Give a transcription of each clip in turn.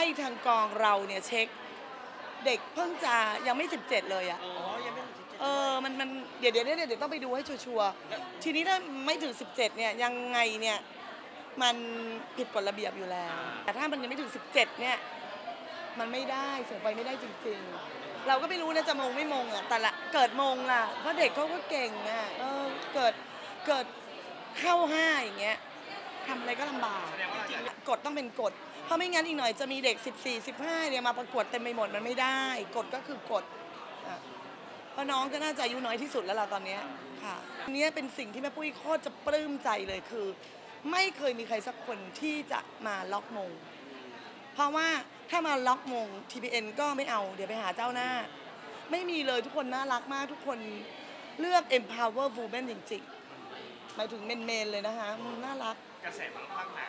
ทางกองเราเนี่ยเช็คเด็กเพิ่งจะยังไม่17เลยอ่ะยังไม่ถึง17 มันเดี๋ยวต้องไปดูให้ชัวร์ทีนี้ถ้าไม่ถึง17เนี่ยยังไงเนี่ยมันผิดกฎระเบียบอยู่แล้วแต่ถ้ามันยังไม่ถึง17เนี่ยมันไม่ได้ส่งไปไม่ได้จริงๆเราก็ไม่รู้นะจะมงไม่มงอ่ะแต่ละเกิดมงล่ะเพราะเด็กเขาก็เก่งอ่ะเกิดเข้า5อย่างเงี้ยทำอะไรก็ลำบากกฎต้องเป็นกฎเพราะไม่งั้นอีกหน่อยจะมีเด็ก14-15เนี่ยมาประกวดเต็มไปหมดมันไม่ได้กฎก็คือกฎเพราะน้องก็น่าจะอายุน้อยที่สุดแล้วล่ะตอนนี้ค่ะอันนี้เป็นสิ่งที่แม่ปุ้ยโคตรจะปลื้มใจเลยคือไม่เคยมีใครสักคนที่จะมาล็อกมงเพราะว่าถ้ามาล็อกมง TPN ก็ไม่เอาเดี๋ยวไปหาเจ้าหน้าไม่มีเลยทุกคนน่ารักมากทุกคนเลือก empower women จริงๆหมายถึงเมนเลยนะคะน่ารักกระแสบางภาคหนาว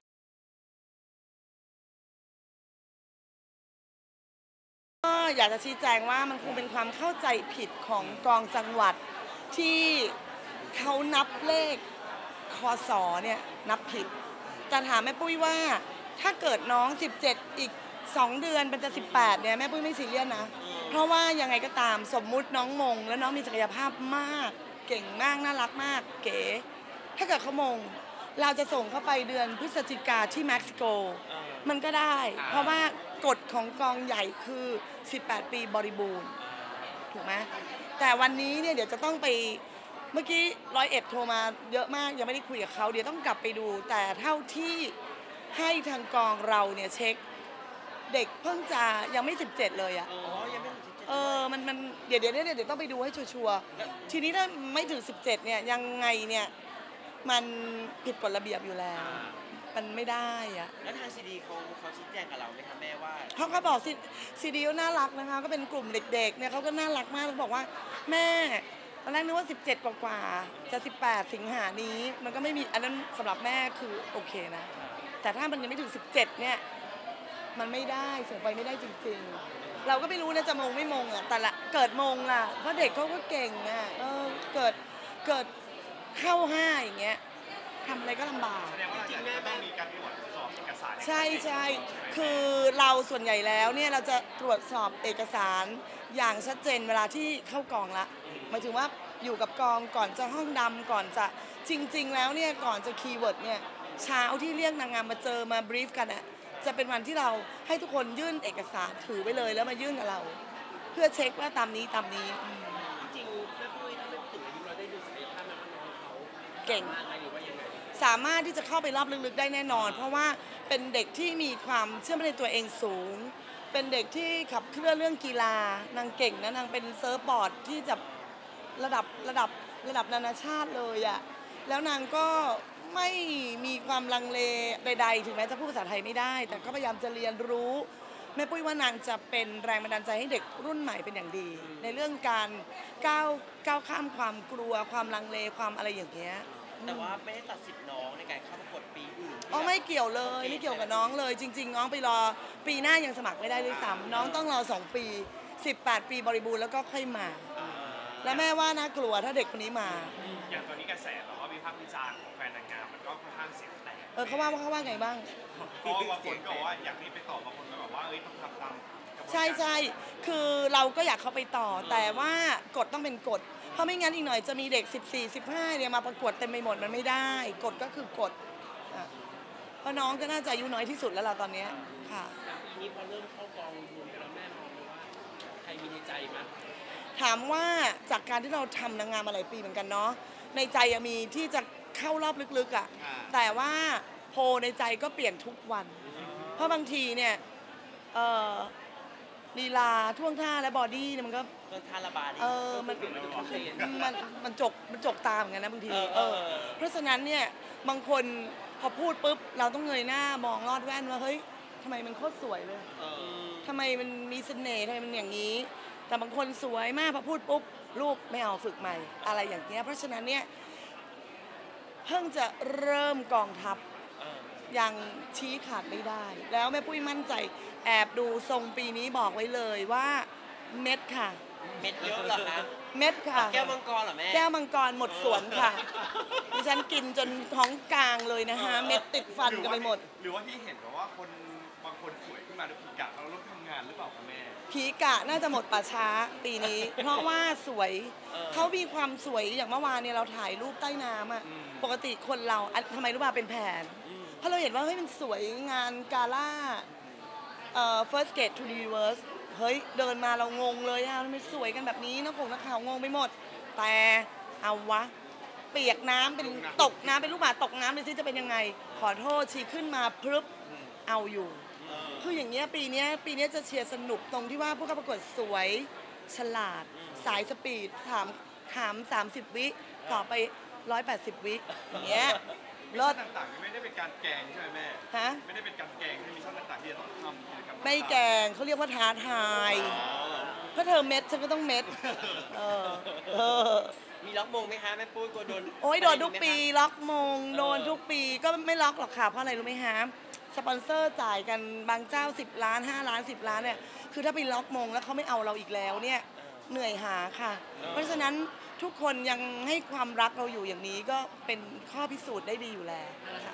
ก็อยากจะชี้แจงว่ามันคงเป็นความเข้าใจผิดของกองจังหวัดที่เขานับเลขคศเนี่ยนับผิดแต่ถามแม่ปุ้ยว่าถ้าเกิดน้อง17อีก2 เดือนเป็นจะ18เนี่ยแม่ปุ้ยไม่ซีเรียสนะเพราะว่ายังไงก็ตามสมมุติน้องมงแล้วน้องมีศักยภาพมากเก่งมากน่ารักมากเก๋ถ้าเกิดเขามงเราจะส่งเข้าไปเดือนพฤศจิกาที่เม็กซิโกมันก็ได้เพราะว่ากฎของกองใหญ่คือ18 ปีบริบูรณ์ถูกไหมแต่วันนี้เนี่ยเดี๋ยวจะต้องไปเมื่อกี้101โทรมาเยอะมากยังไม่ได้คุยกับเขาเดี๋ยวต้องกลับไปดูแต่เท่าที่ให้ทางกองเราเนี่ยเช็คเด็กเพิ่งจะยังไม่17เลยอ่ะยังไม่ถึง17 มันเดี๋ยวต้องไปดูให้ชัวร์ทีนี้ถ้าไม่ถึง17เนี่ยยังไงเนี่ยมันผิดกฎระเบียบอยู่แล้วมันไม่ได้อะแล้วทางซีดีเขาชี้แจงกับเราไหมคะแม่ว่าเขาก็บอกซีดีน่ารักนะคะก็เป็นกลุ่มเด็กๆเนี่ยเขาก็น่ารักมากเขาบอกว่าแม่ตอนแรกนึกว่า17กว่าจะ18สิงหานี้มันก็ไม่มีอันนั้นสำหรับแม่คือโอเคนะแต่ถ้ามันยังไม่ถึง17เนี่ยมันไม่ได้ส่งไปไม่ได้จริงๆเราก็ไม่รู้นะจะมงไม่มงอ่ะแต่ละเกิดมงล่ะเพราะเด็กเขาก็เก่งอ่ะเกิดเข้า5อย่างเงี้ยทำอะไรก็ลำบากแสดงว่าเราจะต้องมีการตรวจสอบเอกสารใช่คือเราส่วนใหญ่แล้วเนี่ยเราจะตรวจสอบเอกสารอย่างชัดเจนเวลาที่เข้ากองละหมายถึงว่าอยู่กับกองก่อนจะห้องดำก่อนจะจริงๆแล้วเนี่ยก่อนจะคีย์เวิร์ดเนี่ยเช้าที่เรียกนางงามมาเจอมาบรีฟกันอ่ะจะเป็นวันที่เราให้ทุกคนยื่นเอกสารถือไว้เลยแล้วมายื่นกับเราเพื่อเช็คว่าตามนี้จริงแม่ปุ้ยถ้าไม่ถึงอายุเราได้ดูศักยภาพนะว่าน้องเขาเก่งสามารถที่จะเข้าไปรอบลึกๆได้แน่นอนเพราะว่าเป็นเด็กที่มีความเชื่อมั่นในตัวเองสูงเป็นเด็กที่ขับเคลื่อนเรื่องกีฬานางเก่งนะนางเป็นเซิร์ฟบอร์ดที่จะระดับนานาชาติเลยอะแล้วนางก็ไม่มีความลังเลใดๆถึงแม้จะพูดภาษาไทยไม่ได้แต่ก็พยายามจะเรียนรู้แม่ปุ้ยว่านางจะเป็นแรงบันดาลใจให้เด็กรุ่นใหม่เป็นอย่างดีในเรื่องการก้าวข้ามความกลัวความลังเลความอะไรอย่างเงี้ยแต่ว่าไม่ได้ตัดสิทธิ์น้องในการเข้าประกวดปีอื่นไม่เกี่ยวเลยไม่เกี่ยวกับน้องเลยจริงๆน้องไปรอปีหน้ายังสมัครไม่ได้ด้วยซ้ำน้องต้องรอ2 ปี18 ปีบริบูรณ์แล้วก็ค่อยมาและแม่ว่าน่ากลัวถ้าเด็กคนนี้มาอย่างตอนนี้กระแสแบบว่าวิพากษ์วิจารณ์ของแฟนนางงามมันก็ค่อนข้างเสียงแตกเขาว่าไงบ้างเพราะบางคนก็บอกว่าอยากให้ไปต่อบางคนก็แบบว่าต้องทำตามใช่คือเราก็อยากเขาไปต่อแต่ว่ากฎต้องเป็นกฎเพราะไม่งั้นอีกหน่อยจะมีเด็ก14-15เนี่ยมาประกวดเต็มไปหมดมันไม่ได้กฎก็คือกฎเพราะน้องก็น่าจะอายุน้อยที่สุดแล้วล่ะตอนนี้ค่ะปีนี้พอเริ่มเข้ากองรวมกันแล้วแม่มองว่าใครมีในใจไหมถามว่าจากการที่เราทำนางงามมาหลายปีเหมือนกันเนาะในใจมีที่จะเข้ารอบลึกๆแต่ว่าโพในใจก็เปลี่ยนทุกวันเพราะบางทีเนี่ยลีลาท่วงท่าและบอดี้เนี่ยมันก็ท่าระบาดมันจกตาเหมือนกันนะบางทีเพราะฉะนั้นเนี่ยบางคนพอพูดปุ๊บเราต้องเงยหน้ามองลอดแว่นว่าเฮ้ยทำไมมันโคตรสวยเลยทำไมมันมีเสน่ห์ทำไมมันอย่างนี้แต่บางคนสวยมากพอพูดปุ๊บรูปไม่เอาฝึกใหม่อะไรอย่างเงี้ยเพราะฉะนั้นเนี่ยเพิ่งจะเริ่มกองทัพยังชี้ขาดไม่ได้แล้วแม่ปุ้ยมั่นใจแอบดูทรงปีนี้บอกไว้เลยว่าเม็ดค่ะเม็ดเยอะเหรอคะเม็ดค่ะแก้วมังกรเหรอแม่แก้วมังกรหมดสวนค่ะดิฉันกินจนท้องกลางเลยนะคะเม็ดติดฟันกันไปหมดหรือว่าที่เห็นแบบว่าคนบางคนสวยขึ้นมาด้วยผีกะเราต้องทำงานหรือเปล่าคะแม่ผีกะน่าจะหมดป่าช้าปีนี้ เพราะว่าสวยเขามีความสวยอย่างเมื่อวานเนี่ยเราถ่ายรูปใต้น้ำอ่ะปกติคนเราทำไมรู้ป่ะเป็นแผนเพราะเราเห็นว่าเฮ้ยมันสวยงานกาล่าfirst gate to the universe เฮ้ยเดินมาเรางงเลยอ่ะมันไม่สวยกันแบบนี้นักข่าวงงไปหมด แต่เอาวะ เปียกน้ำเป็นตกน้ำเป็นลูกหมาตกน้ำเลยสิจะเป็นยังไง ขอโทษชีขึ้นมาพรึบเอาอยู่ คืออย่างเงี้ยปีเนี้ยจะเชียร์สนุกตรงที่ว่าผู้เข้าประกวดสวยฉลาด สายสปีดถาม30 วิต่อไป180 วิอย่างเงี้ยมิชรชั่ถนต่างๆไม่ได้เป็นการแกงใช่ไหมแม่ฮะไม่ได้เป็นการแกงที่มิชชั่นต่างๆที่จะต้องทำกิจกรรมไม่แกงเขาเรียกว่าท้าทายเพราะเธอเม็ดฉันก็ต้องเม็ดเออมีล็อกมงไหมคะแม่ปุ้ยกลัวโดนโอ้ยโดนทุกปีล็อกมงโดนทุกปีก็ไม่ล็อกหรอกค่ะเพราะอะไรรู้ไหมฮะสปอนเซอร์จ่ายกันบางเจ้า10 ล้าน5 ล้าน10 ล้านเนี่ยคือถ้าไปล็อกมงแล้วเขาไม่เอาเราอีกแล้วเนี่ยเหนื่อยหาค่ะ เพราะฉะนั้นทุกคนยังให้ความรักเราอยู่อย่างนี้ก็เป็นข้อพิสูจน์ได้ดีอยู่แล้ว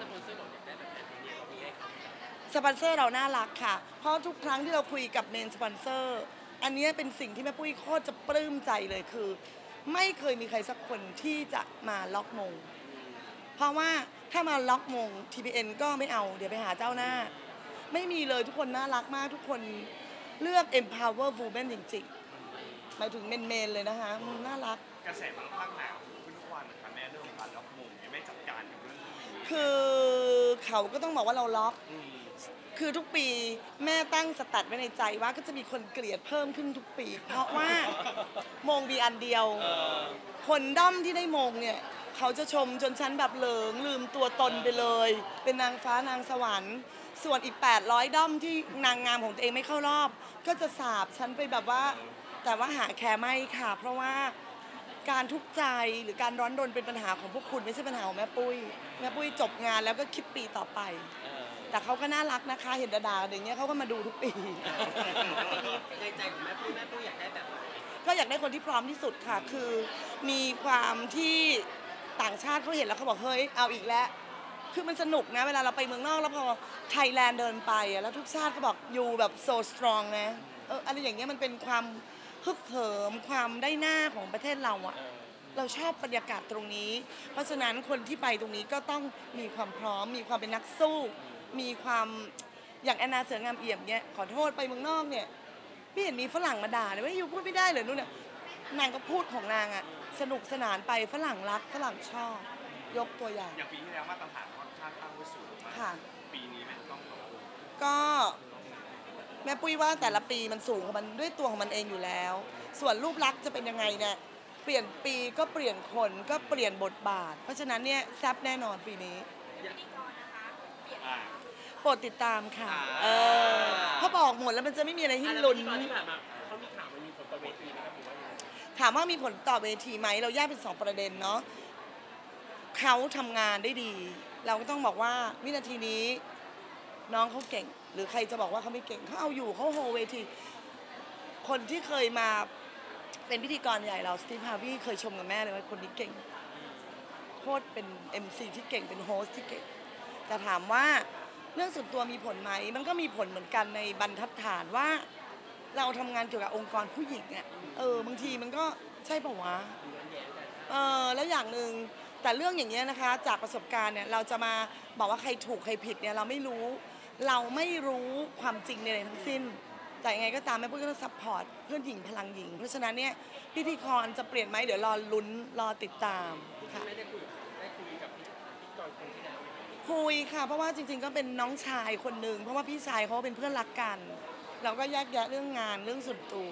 สปอนเซอร์เราน่ารักค่ะ เพราะทุกครั้งที่เราคุยกับเมนสปอนเซอร์อันนี้เป็นสิ่งที่แม่ปุ้ยโคตรจะปลื้มใจเลยคือ ไม่เคยมีใครสักคนที่จะมาล็อกมง เพราะว่าถ้ามาล็อกมง TPN ก็ไม่เอาเดี๋ยวไปหาเจ้าหน้า ไม่มีเลยทุกคนน่ารักมากทุกคนเลือก empower women จริงๆหมายถึงเมนๆเลยนะคะน่ารักกระแสบางภาคหนาวขึ้นทุกวันนะคะแม่เรื่องของการล็อกมงยังไม่จัดการกับเรื่องนี้คือเขาก็ต้องบอกว่าเราล็อก คือทุกปีแม่ตั้งสตัดไว้ในใจว่าก็จะมีคนเกลียดเพิ่มขึ้นทุกปี เพราะว่ามงมีอันเดียว คนด้อมที่ได้มงเนี่ยเขาจะชมจนฉันแบบเหลิงลืมตัวตนไปเลย เป็นนางฟ้านางสวรรค์ ส่วนอีก800ด้อมที่นางงามของตัวเองไม่เข้ารอบ ก็จะสาบฉันไปแบบว่า แต่ว่าหาแคร์ไม่ค่ะ เพราะว่าการทุกข์ใจหรือการร้อนรนเป็นปัญหาของพวกคุณไม่ใช่ปัญหาของแม่ปุ้ยแม่ปุ้ยจบงานแล้วก็คิดปีต่อไป แต่เขาก็น่ารักนะคะ เห็นดาๆอย่างเงี้ยเขาก็มาดูทุกปีในใจของแม่ปุ้ยอยากได้แบบไหนก็อยากได้คนที่พร้อมที่สุดค่ะ คือมีความที่ต่างชาติเขาเห็นแล้วเขาบอกเฮ้ยเอาอีกแล้ว คือมันสนุกนะเวลาเราไปเมืองนอกแล้วพอไทยแลนด์เดินไปอะแล้วทุกชาติก็บอกอยู่แบบ so strong นะอะไรอย่างเงี้ยมันเป็นความฮึกเหิมความได้หน้าของประเทศเราอะเราชอบบรรยากาศตรงนี้ เพราะฉะนั้นคนที่ไปตรงนี้ก็ต้องมีความพร้อม มีความเป็นนักสู้ มีความอย่างแอนนาเสืองามเอี่ยมเนี่ยขอโทษไปเมืองนอกเนี่ยพี่เห็นมีฝรั่งมาด่าเลยว่าอยู่พูดไม่ได้เลยนู่นน่ะนางก็พูดของนางอะสนุกสนานไปฝรั่งรักฝรั่งชอบยกตัวอย่างอย่างปีที่แล้วมาตรฐานค่อนข้างตั้งไว้สูงมากค่ะปีนี้แม่ต้องปรับปรุงก็แม่ปุ้ยว่าแต่ละปีมันสูงของมันด้วยตัวของมันเองอยู่แล้ว ส่วนรูปลักษณ์จะเป็นยังไงเนี่ยเปลี่ยนปีก็เปลี่ยนคนก็เปลี่ยนบทบาท เพราะฉะนั้นเนี่ยแซ่บแน่นอนปีนี้อ่าโปรดติดตามค่ะเพราะบอกหมดแล้วมันจะไม่มีอะไรให้ลุ้นที่ผ่านมาเขามีข่าวมันมีผลต่อเวทีไหมครับหรือว่ายังไงถามว่ามีผลต่อเวทีไหมเราแยกเป็น2 ประเด็นเนาะเขาทำงานได้ดี เราก็ต้องบอกว่าวินาทีนี้น้องเขาเก่ง หรือใครจะบอกว่าเขาไม่เก่งเขาเอาอยู่เขาโฮเวที คนที่เคยมาเป็นพิธีกรใหญ่เราสตีฟฮาร์วีเคยชมกับแม่เลยว่าคนนี้เก่งโคตรเป็น MC ที่เก่งเป็นโฮสที่เก่งแต่ถามว่าเรื่องส่วนตัวมีผลไหมมันก็มีผลเหมือนกันในบรรทัดฐานว่าเราทำงานเกี่ยวกับองค์กรผู้หญิงอ่ะบางทีมันก็ใช่ป่าวะแล้วอย่างหนึ่งแต่เรื่องอย่างเงี้ยนะคะจากประสบการณ์เนี่ยเราจะมาบอกว่าใครถูกใครผิดเนี่ยเราไม่รู้ความจริงในทั้งสิ้นแต่ยังไงก็ตามแม่ปุ้ยก็ต้องซัพพอร์ตเพื่อนหญิงพลังหญิงเพราะฉะนั้นเนี่ยพิธีกรจะเปลี่ยนไหมเดี๋ยวรอลุ้นรอติดตามค่ะไม่ได้คุยกับพิธีกรคนที่แล้วคุยค่ะเพราะว่าจริงๆก็เป็นน้องชายคนหนึ่งเพราะว่าพี่ชายเขาเป็นเพื่อนรักกัน เราก็แยกแยะเรื่องงานเรื่องส่วนตัว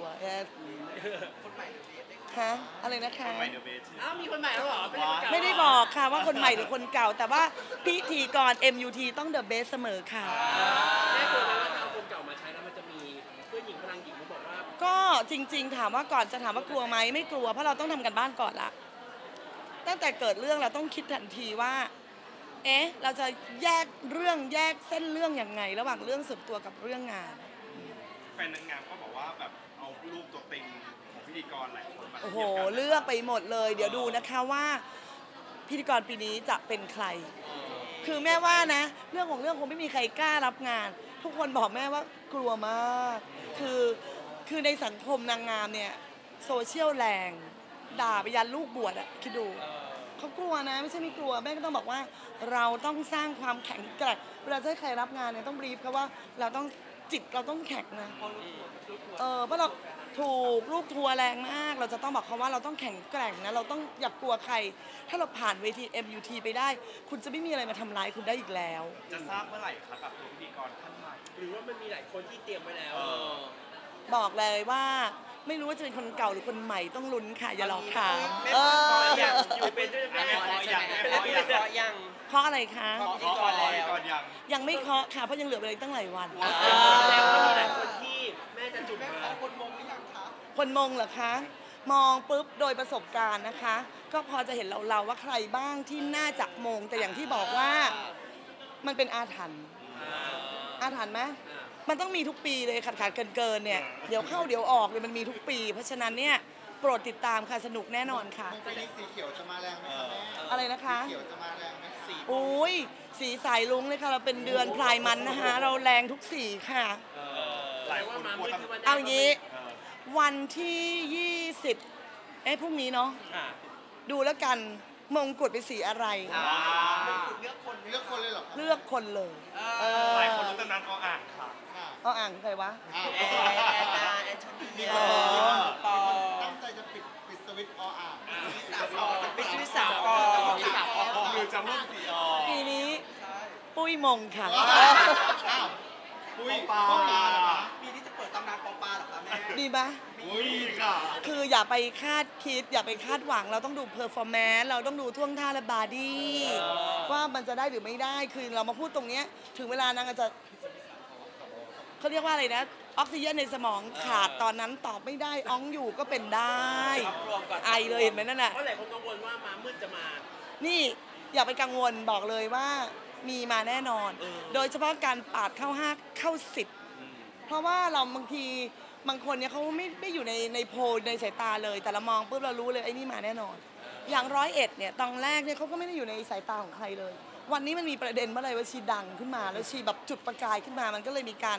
ฮะอะไรนะคะทำไมเดอะเบสอ้าวมีคนใหม่แล้วเหรอไม่ได้คนเก่าไม่ได้บอกค่ะว่าคนใหม่หรือคนเก่า แต่ว่าพิธีกร MUT ต้อง the best เสมอค่ะแม่กลัวไหมว่าถ้าเอาคนเก่ามาใช้แล้วมันจะมีเพื่อนหญิงพลังหญิงเขาบอกว่าก็จริงๆถามว่าก่อนจะถามว่ากลัวไหมไม่กลัวเพราะเราต้องทำกันบ้านก่อนละตั้งแต่เกิดเรื่องเราต้องคิดทันทีว่าเราจะแยกเส้นเรื่องยังไง ระหว่างเรื่องส่วนตัวกับเรื่องงานแฟนนางงามก็บอกว่าแบบเอารูปตัวเต็งของพี่พิธีกรหลายคนมาโอ้โหเลือกไปหมดเลยเดี๋ยวดูนะคะว่าพิธีกรปีนี้จะเป็นใคร คือแม่ว่านะเรื่องของเรื่องคงไม่มีใครกล้ารับงาน ทุกคนบอกแม่ว่ากลัวมากคือในสังคมนางงามเนี่ยโซเชียลแรงด่าไปยันลูกบวชอะคิดดูเขากลัวนะไม่ใช่ไม่กลัวแม่ก็ต้องบอกว่าเราต้องสร้างความแข็งแกร่งเวลาจะให้ใครรับงานเนี่ยต้องบรีฟเขาว่าเราต้องจิตเราต้องแข็งนะเพราะเราถูกลูกทัวร์แรงมากเราจะต้องบอกเขาว่าเราต้องแข็งแกร่งนะเราต้องอย่ากลัวใคร ถ้าเราผ่านเวที MUT ไปได้ คุณจะไม่มีอะไรมาทำร้ายคุณได้อีกแล้วจะทราบเมื่อไหร่ครับกับตัวพิธีกรท่านใหม่หรือว่ามันมีหลายคนที่เตรียมไว้แล้วบอกเลยว่าไม่รู้ว่าจะเป็นคนเก่าหรือคนใหม่ต้องลุ้นค่ะอย่าหลอกถามแม่อย่างอยู่เป็นด้วยแม่เป็นเพราะยังเพราะอะไรคะพิธีกรแล้วยังไม่เคาะค่ะเพราะยังเหลือเวลาอีกตั้งหลายวันแล้วก็มีหลายคนที่แม่จะจุดมาคนมงเหรอคะมองปุ๊บโดยประสบการณ์นะคะ ก็พอจะเห็นเราว่าใครบ้างที่น่าจะมงแต่อย่างที่บอกว่ามันเป็นอาถรรพ์ไหมมันต้องมีทุกปีเลยขาดเกินเนี่ยเดี๋ยวเข้าเดี๋ยวออกเลยมันมีทุกปี เพราะฉะนั้นเนี่ยโปรดติดตามค่ะสนุกแน่นอนค่ะปีนี้สีเขียวจะมาแรงไหมคะแม่อะไรนะคะสีเขียวจะมาแรงไหมสีอุ้ยสีสายลุ้งเลยค่ะเราเป็นเดือนพลายมันนะคะเราแรงทุกสีค่ะหลายคนกลัวทำเอางี้วันที่20พรุ่งนี้เนาะดูแล้วกันมงกุฎเป็นสีอะไรเลือกคนเลยเหรอคะเลือกคนเลยหลายคนรู้ตำนานออ่างค่ะค่ะเอาอ่างใครวะอ้าวแอนนาแอนโทนีปอตั้งใจจะปิดสวิตช์ออ่างเป็นชีวิตสาวอหรือจะเพิ่มสีออกปีนี้ปุ้ยมงค่ะอ้าวปุ้ยปลาเหรอคะปีนี้จะเปิดตำนานปอปลาเหรอคะแม่ดีปะปุ้ยค่ะคืออย่าไปคาดคิดอย่าไปคาดหวังเราต้องดูเพอร์ฟอร์แมนซ์เราต้องดูท่วงท่าและบอดี้ว่ามันจะได้หรือไม่ได้คือเรามาพูดตรงเนี้ยถึงเวลานางอาจจะเขาเรียกว่าอะไรนะออกซิเจนในสมองขาดตอนนั้นตอบไม่ได้อ้องอยู่ก็เป็นได้ไอเลยเห็นไหมนั่นน่ะเพราะหลายคนกังวลว่ามามืดจะมานี่อย่าไปกังวลบอกเลยว่ามีมาแน่นอน โดยเฉพาะการปาดเข้า5เข้า10เพราะว่าเราบางทีบางคนเนี่ยเขาไม่อยู่ในโพลในสายตาเลย แต่เรามองปุ๊บเรารู้เลยไอ้นี่มาแน่นอน อย่าง101เนี่ยตอนแรกเนี่ยเขาก็ไม่ได้อยู่ในสายตาของใครเลย วันนี้มันมีประเด็นเมื่อไรว่าชีดังขึ้นมาแล้วชีแบบจุดประกายขึ้นมามันก็เลยมีการ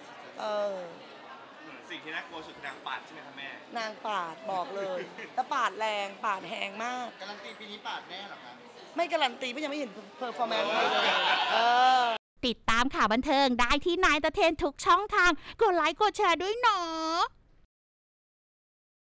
สิ่งที่น่ากลัวสุดนางปาดใช่ไหมคะแม่นางปาดบอกเลยแต่ปาดแรงปาดแหงมากการันตีปีนี้ปาดแน่เหรอคะไม่การันตีเพราะยังไม่เห็นเพอร์ฟอร์แมนซ์ใครเลยติดตามข่าวบันเทิงได้ที่นายตะเทนทุกช่องทางกดไลค์กดแชร์ด้วยเนาะ